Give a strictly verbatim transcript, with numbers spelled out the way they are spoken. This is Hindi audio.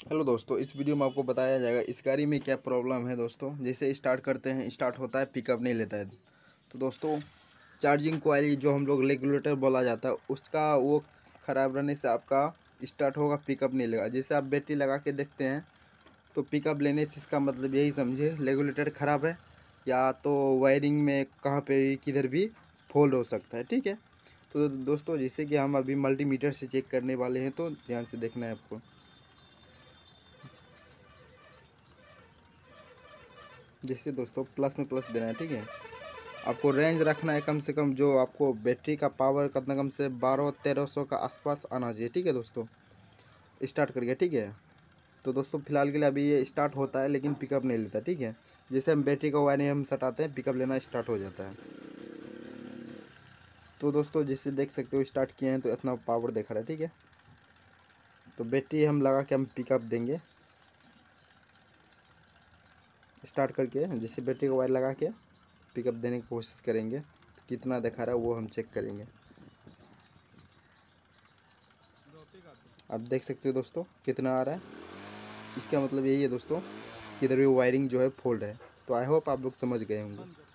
हेलो दोस्तों, इस वीडियो में आपको बताया जाएगा इस गाड़ी में क्या प्रॉब्लम है। दोस्तों जैसे स्टार्ट करते हैं, स्टार्ट होता है, पिकअप नहीं लेता है। तो दोस्तों चार्जिंग कॉइल जो हम लोग रेगुलेटर बोला जाता है, उसका वो ख़राब रहने से आपका स्टार्ट होगा, पिकअप नहीं लेगा। जैसे आप बैटरी लगा के देखते हैं तो पिकअप लेने से इसका मतलब यही समझे रेगुलेटर ख़राब है या तो वायरिंग में कहाँ पे भी किधर भी फॉल्ट हो सकता है। ठीक है, तो दोस्तों जैसे कि हम अभी मल्टीमीटर से चेक करने वाले हैं, तो ध्यान से देखना है आपको। जैसे दोस्तों प्लस में प्लस देना है। ठीक है, आपको रेंज रखना है कम से कम, जो आपको बैटरी का पावर कितना कम से बारह तेरह सौ का आसपास आना चाहिए। ठीक है दोस्तों, स्टार्ट कर गया। ठीक है, तो दोस्तों फिलहाल के लिए अभी ये स्टार्ट होता है लेकिन पिकअप नहीं लेता। ठीक है, जैसे हम बैटरी का वायर हम सटाते हैं, पिकअप लेना स्टार्ट हो जाता है। तो दोस्तों जैसे देख सकते हो स्टार्ट किए हैं तो इतना पावर दिखा रहा है। ठीक है, तो बैटरी हम लगा के हम पिकअप देंगे स्टार्ट करके। जैसे बैटरी का वायर लगा के पिकअप देने की कोशिश करेंगे, तो कितना दिखा रहा है वो हम चेक करेंगे। आप देख सकते हो दोस्तों कितना आ रहा है। इसका मतलब यही है दोस्तों, किधर भी वायरिंग जो है फॉल्ट है। तो आई होप आप लोग समझ गए होंगे।